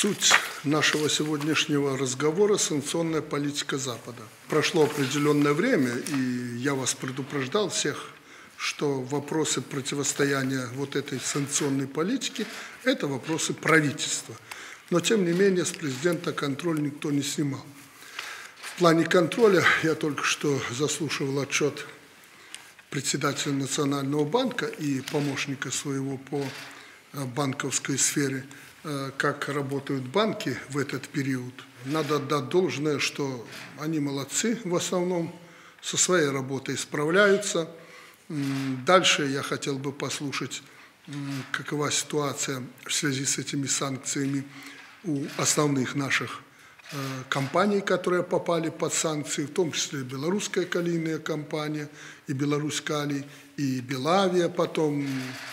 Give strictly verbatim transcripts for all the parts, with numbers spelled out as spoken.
Суть нашего сегодняшнего разговора – санкционная политика Запада. Прошло определенное время, и я вас предупреждал всех, что вопросы противостояния вот этой санкционной политики – это вопросы правительства. Но, тем не менее, с президента контроль никто не снимал. В плане контроля я только что заслушивал отчет председателя Национального банка и помощника своего по банковской сфере, как работают банки в этот период. Надо отдать должное, что они молодцы в основном, со своей работой справляются. Дальше я хотел бы послушать, какова ситуация в связи с этими санкциями у основных наших компаний, которые попали под санкции, в том числе белорусская калийная компания, и Беларусь-Калий, и Белавия потом.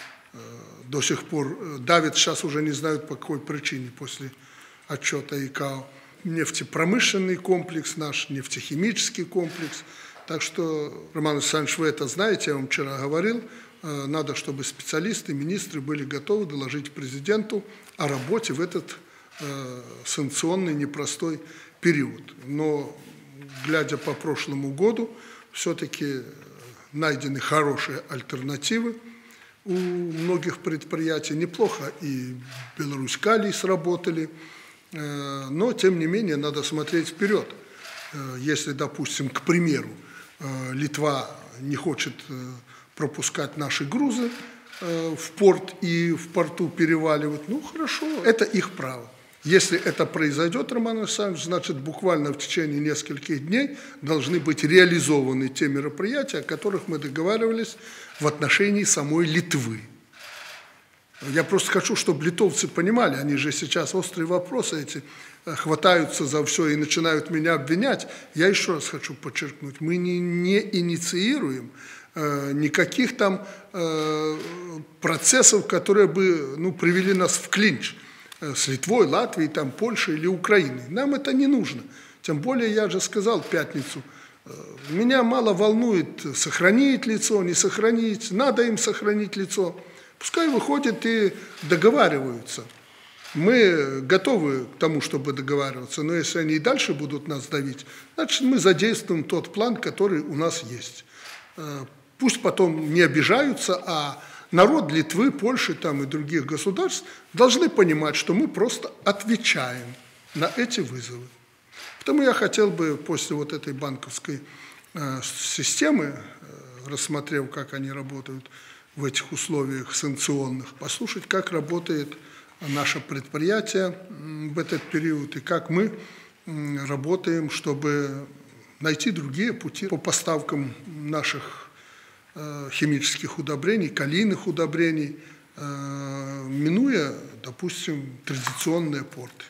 До сих пор давят, сейчас уже не знают по какой причине после отчета ИКАО. Нефтепромышленный комплекс наш, нефтехимический комплекс. Так что, Роман Александрович, вы это знаете, я вам вчера говорил, надо, чтобы специалисты, министры были готовы доложить президенту о работе в этот э, санкционный непростой период. Но, глядя по прошлому году, все-таки найдены хорошие альтернативы. У многих предприятий неплохо и Беларусь-Калий сработали, но, тем не менее, надо смотреть вперед. Если, допустим, к примеру, Литва не хочет пропускать наши грузы в порт и в порту переваливать, ну, хорошо, это их право. Если это произойдет, Роман Александрович, значит, буквально в течение нескольких дней должны быть реализованы те мероприятия, о которых мы договаривались в отношении самой Литвы. Я просто хочу, чтобы литовцы понимали, они же сейчас острые вопросы эти хватаются за все и начинают меня обвинять. Я еще раз хочу подчеркнуть, мы не, не инициируем э, никаких там э, процессов, которые бы ну, привели нас в клинч с Литвой, Латвией, там, Польшей или Украиной. Нам это не нужно. Тем более, я же сказал в пятницу, меня мало волнует, сохранить лицо, не сохранить. Надо им сохранить лицо. Пускай выходят и договариваются. Мы готовы к тому, чтобы договариваться, но если они и дальше будут нас давить, значит, мы задействуем тот план, который у нас есть. Пусть потом не обижаются, а народ Литвы, Польши там, и других государств должны понимать, что мы просто отвечаем на эти вызовы. Поэтому я хотел бы после вот этой банковской э, системы, э, рассмотрев, как они работают в этих условиях санкционных, послушать, как работает наше предприятие в этот период и как мы э, работаем, чтобы найти другие пути по поставкам наших химических удобрений, калийных удобрений, минуя, допустим, традиционные порты.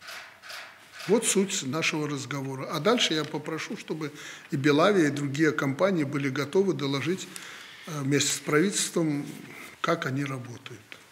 Вот суть нашего разговора. А дальше я попрошу, чтобы и Белавия, и другие компании были готовы доложить вместе с правительством, как они работают.